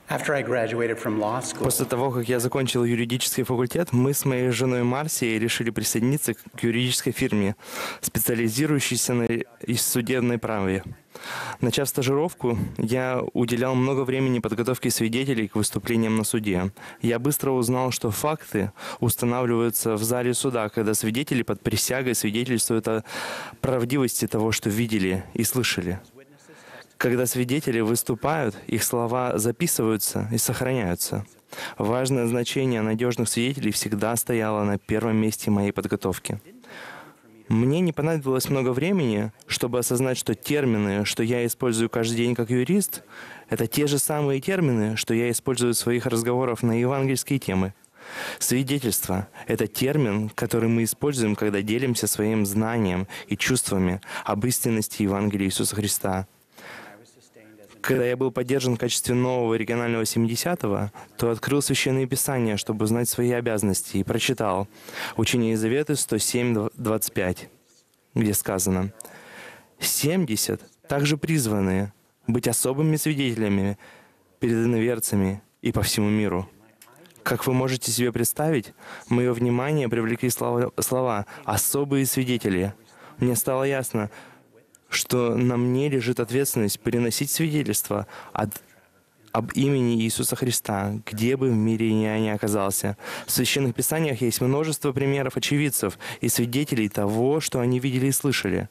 After I graduated from law school, После того, как я закончил юридический факультет, мы с моей женой Марсией решили присоединиться к юридической фирме, специализирующейся на судебной праве. Начав стажировку, я уделял много времени подготовке свидетелей к выступлениям на суде. Я быстро узнал, что факты устанавливаются в зале суда, когда свидетели под присягой свидетельствуют о правдивости того, что видели и слышали. Когда свидетели выступают, их слова записываются и сохраняются. Важное значение надежных свидетелей всегда стояло на первом месте моей подготовки. Мне не понадобилось много времени, чтобы осознать, что термины, что я использую каждый день как юрист, это те же самые термины, что я использую в своих разговорах на евангельские темы. Свидетельство — это термин, который мы используем, когда делимся своим знанием и чувствами об истинности Евангелия Иисуса Христа. Когда я был поддержан в качестве нового регионального 70-го, то открыл Священные Писания, чтобы узнать свои обязанности, и прочитал Учение Елизаветы 107:25, где сказано: «70 также призваны быть особыми свидетелями перед иноверцами и по всему миру». Как вы можете себе представить, мое внимание привлекли слова «особые свидетели». Мне стало ясно, что на мне лежит ответственность переносить свидетельство об имени Иисуса Христа, где бы в мире я ни оказался. В Священных Писаниях есть множество примеров очевидцев и свидетелей того, что они видели и слышали.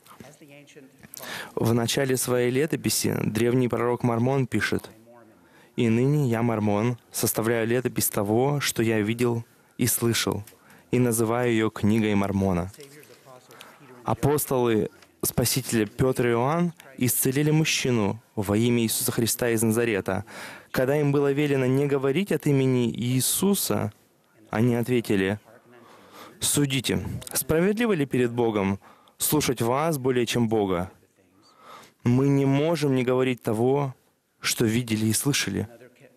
В начале своей летописи древний пророк Мормон пишет: «И ныне я, Мормон, составляю летопись того, что я видел и слышал, и называю ее книгой Мормона». Апостолы Спасителя Петр и Иоанн исцелили мужчину во имя Иисуса Христа из Назарета. Когда им было велено не говорить от имени Иисуса, они ответили: «Судите, справедливо ли перед Богом слушать вас более, чем Бога? Мы не можем не говорить того, что видели и слышали».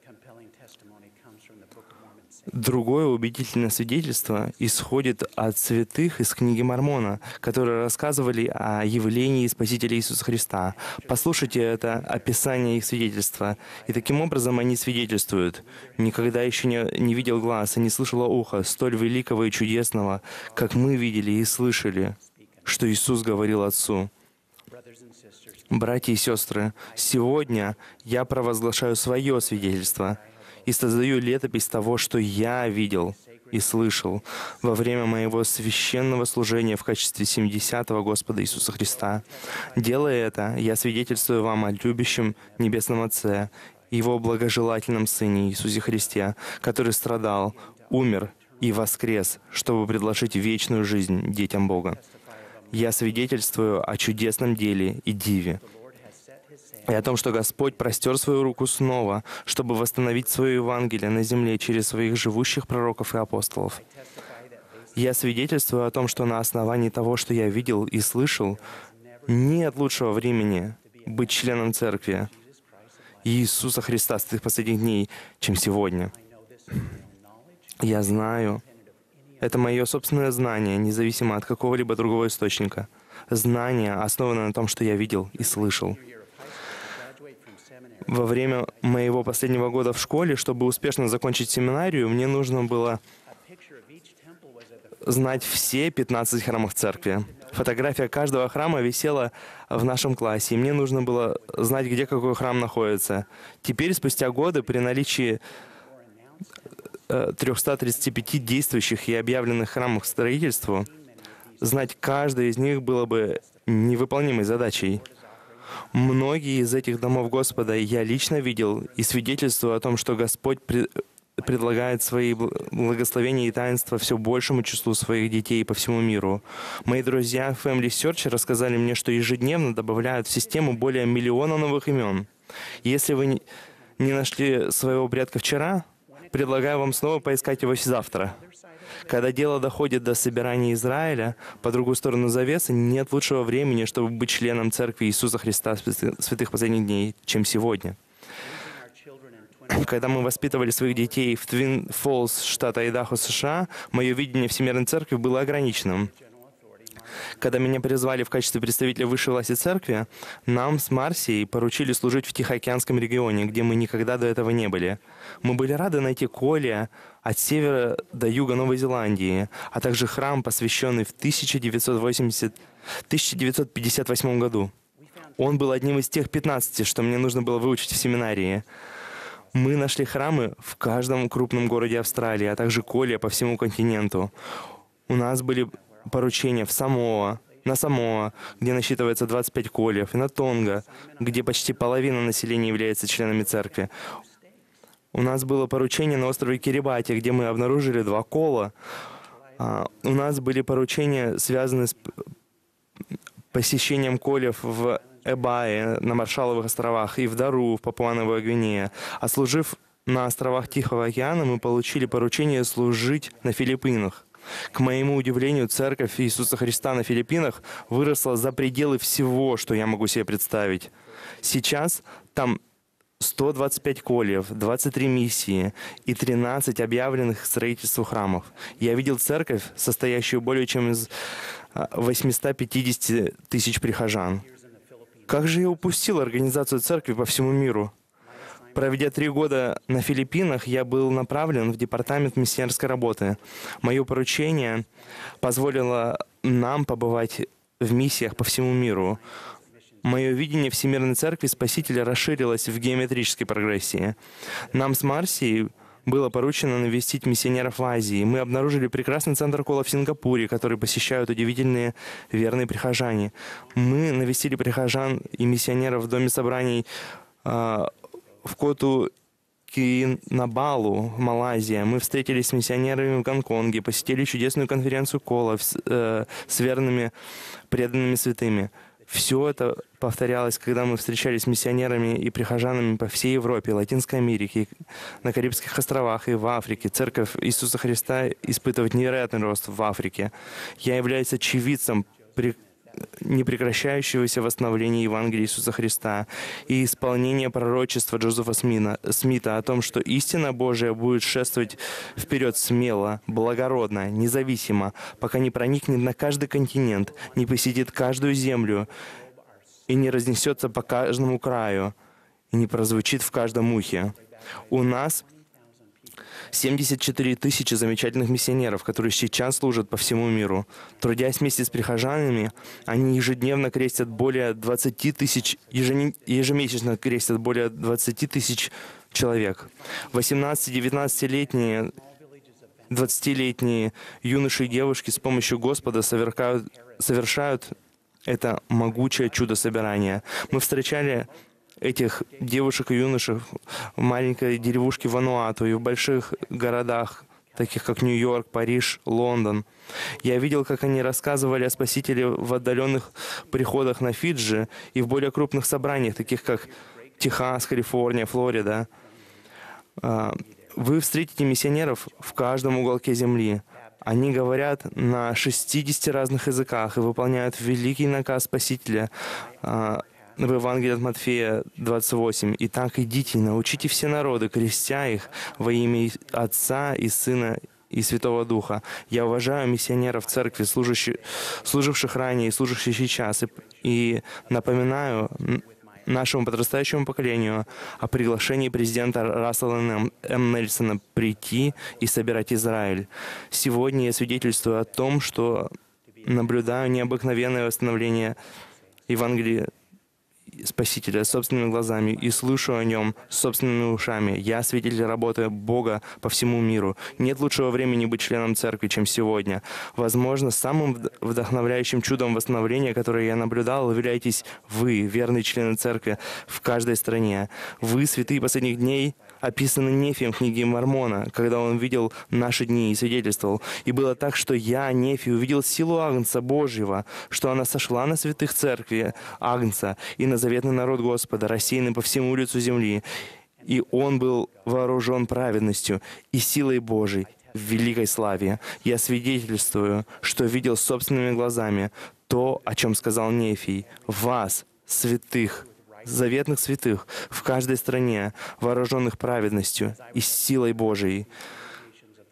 Другое убедительное свидетельство исходит от святых из книги Мормона, которые рассказывали о явлении Спасителя Иисуса Христа. Послушайте это описание их свидетельства. И таким образом они свидетельствуют: «Никогда еще не видел глаз и не слышало ухо столь великого и чудесного, как мы видели и слышали, что Иисус говорил Отцу». Братья и сестры, сегодня я провозглашаю свое свидетельство и создаю летопись того, что я видел и слышал во время моего священного служения в качестве 70-го Господа Иисуса Христа. Делая это, я свидетельствую вам о любящем Небесном Отце, Его благожелательном Сыне Иисусе Христе, который страдал, умер и воскрес, чтобы предложить вечную жизнь детям Бога. Я свидетельствую о чудесном деле и диве, и о том, что Господь простер свою руку снова, чтобы восстановить свое Евангелие на земле через своих живущих пророков и апостолов. Я свидетельствую о том, что на основании того, что я видел и слышал, нет лучшего времени быть членом Церкви Иисуса Христа святых последних дней, чем сегодня. Я знаю, это мое собственное знание, независимо от какого-либо другого источника. Знание, основанное на том, что я видел и слышал. Во время моего последнего года в школе, чтобы успешно закончить семинарию, мне нужно было знать все 15 храмов церкви. Фотография каждого храма висела в нашем классе, и мне нужно было знать, где какой храм находится. Теперь, спустя годы, при наличии 335 действующих и объявленных храмов к строительству, знать каждый из них было бы невыполнимой задачей. Многие из этих домов Господа я лично видел и свидетельствую о том, что Господь предлагает свои благословения и таинства все большему числу своих детей по всему миру. Мои друзья Family Search рассказали мне, что ежедневно добавляют в систему более 1 миллиона новых имен. Если вы не нашли своего предка вчера, предлагаю вам снова поискать его завтра. Когда дело доходит до собирания Израиля, по другую сторону завесы, нет лучшего времени, чтобы быть членом Церкви Иисуса Христа святых последних дней, чем сегодня. Когда мы воспитывали своих детей в Твин Фоллс, штата Айдахо, США, мое видение Всемирной Церкви было ограниченным. Когда меня призвали в качестве представителя высшей власти церкви, нам с Марсией поручили служить в Тихоокеанском регионе, где мы никогда до этого не были. Мы были рады найти Колия от севера до юга Новой Зеландии, а также храм, посвященный в 1958 году. Он был одним из тех 15, что мне нужно было выучить в семинарии. Мы нашли храмы в каждом крупном городе Австралии, а также Колия по всему континенту. У нас были поручения на Самоа, где насчитывается 25 кольев, и на Тонга, где почти половина населения является членами церкви. У нас было поручение на острове Кирибати, где мы обнаружили 2 кола. У нас были поручения, связанные с посещением колев в Эбае, на Маршалловых островах, и в Дару, в Папуа-Новая Гвинея. А служив на островах Тихого океана, мы получили поручение служить на Филиппинах. К моему удивлению, Церковь Иисуса Христа на Филиппинах выросла за пределы всего, что я могу себе представить. Сейчас там 125 кольев, 23 миссии и 13 объявленных к строительству храмов. Я видел церковь, состоящую более чем из 850 тысяч прихожан. Как же я упустил организацию церкви по всему миру? Проведя 3 года на Филиппинах, я был направлен в департамент миссионерской работы. Мое поручение позволило нам побывать в миссиях по всему миру. Мое видение Всемирной Церкви Спасителя расширилось в геометрической прогрессии. Нам с Марсией было поручено навестить миссионеров в Азии. Мы обнаружили прекрасный центр кола в Сингапуре, который посещают удивительные верные прихожане. Мы навестили прихожан и миссионеров в Доме собраний в Коту Кинабалу, в Малайзии. Мы встретились с миссионерами в Гонконге, посетили чудесную конференцию кола с верными преданными святыми. Все это повторялось, когда мы встречались с миссионерами и прихожанами по всей Европе, Латинской Америке, на Карибских островах и в Африке. Церковь Иисуса Христа испытывает невероятный рост в Африке. Я являюсь очевидцем непрекращающегося восстановления Евангелия Иисуса Христа и исполнения пророчества Джозефа Смита о том, что истина Божия будет шествовать вперед смело, благородно, независимо, пока не проникнет на каждый континент, не посетит каждую землю и не разнесется по каждому краю, и не прозвучит в каждом ухе. У нас 74 тысячи замечательных миссионеров, которые сейчас служат по всему миру. Трудясь вместе с прихожанами, они ежедневно крестят более 20 тысяч, ежемесячно крестят более 20 тысяч человек. 18-19-летние, 20-летние юноши и девушки с помощью Господа совершают это могучее чудо собирания. Мы встречали этих девушек и юношей в маленькой деревушке Вануату и в больших городах, таких как Нью-Йорк, Париж, Лондон. Я видел, как они рассказывали о Спасителе в отдаленных приходах на Фиджи и в более крупных собраниях, таких как Техас, Калифорния, Флорида. Вы встретите миссионеров в каждом уголке земли. Они говорят на 60 разных языках и выполняют великий наказ Спасителя в Евангелии от Матфея 28. «Итак, идите, научите все народы, крестя их во имя Отца и Сына и Святого Духа». Я уважаю миссионеров церкви, служивших ранее и служащих сейчас, и напоминаю нашему подрастающему поколению о приглашении президента Рассела М. Нельсона прийти и собирать Израиль. Сегодня я свидетельствую о том, что наблюдаю необыкновенное восстановление Евангелия Спасителя собственными глазами и слышу о нем собственными ушами. Я свидетель работы Бога по всему миру. Нет лучшего времени быть членом церкви, чем сегодня. Возможно, самым вдохновляющим чудом восстановления, которое я наблюдал, являетесь вы, верные члены церкви в каждой стране. Вы, святые последних дней, описаны Нефием в книге Мормона, когда он видел наши дни и свидетельствовал. «И было так, что я, Нефий, увидел силу Агнца Божьего, что она сошла на святых церкви Агнца и на заветный народ Господа, рассеянный по всему лицу земли. И он был вооружен праведностью и силой Божией в великой славе. Я свидетельствую, что видел собственными глазами то, о чем сказал Нефий, вас, святых, заветных святых, в каждой стране, вооруженных праведностью и силой Божией.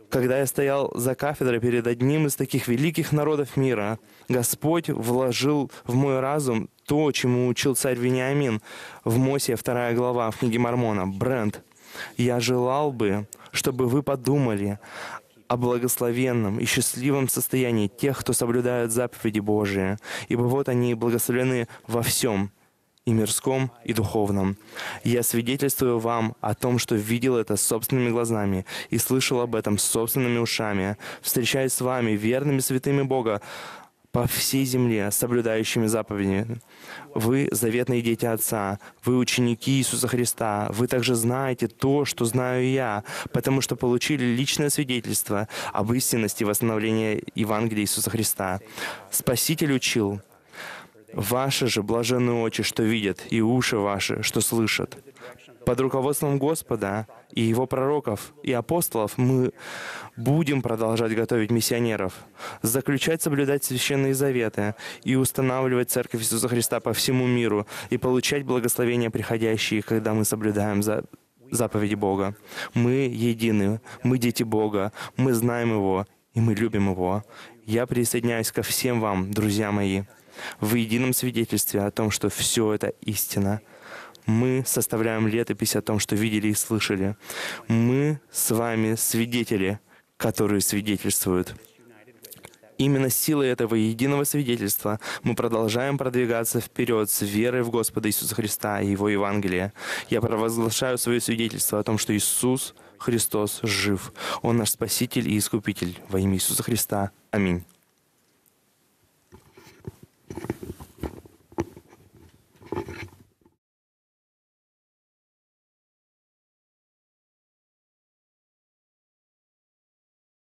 Когда я стоял за кафедрой перед одним из таких великих народов мира, Господь вложил в мой разум то, чему учил царь Вениамин в Мосия 2 глава в книге Мормона. Брент, я желал бы, чтобы вы подумали о благословенном и счастливом состоянии тех, кто соблюдает заповеди Божии, ибо вот они благословлены во всем, и мирском, и духовном. Я свидетельствую вам о том, что видел это собственными глазами и слышал об этом собственными ушами, встречаясь с вами, верными святыми Бога, по всей земле, соблюдающими заповеди. Вы заветные дети Отца, вы ученики Иисуса Христа, вы также знаете то, что знаю я, потому что получили личное свидетельство об истинности восстановления Евангелия Иисуса Христа. Спаситель учил: «Ваши же блаженные очи, что видят, и уши ваши, что слышат». Под руководством Господа и Его пророков и апостолов мы будем продолжать готовить миссионеров, заключать, соблюдать священные заветы и устанавливать Церковь Иисуса Христа по всему миру и получать благословения, приходящие, когда мы соблюдаем заповеди Бога. Мы едины, мы дети Бога, мы знаем Его и мы любим Его. Я присоединяюсь ко всем вам, друзья мои, в едином свидетельстве о том, что все это истина. Мы составляем летопись о том, что видели и слышали. Мы с вами свидетели, которые свидетельствуют. Именно силой этого единого свидетельства мы продолжаем продвигаться вперед с верой в Господа Иисуса Христа и Его Евангелие. Я провозглашаю свое свидетельство о том, что Иисус Христос жив. Он наш Спаситель и Искупитель во имя Иисуса Христа. Аминь.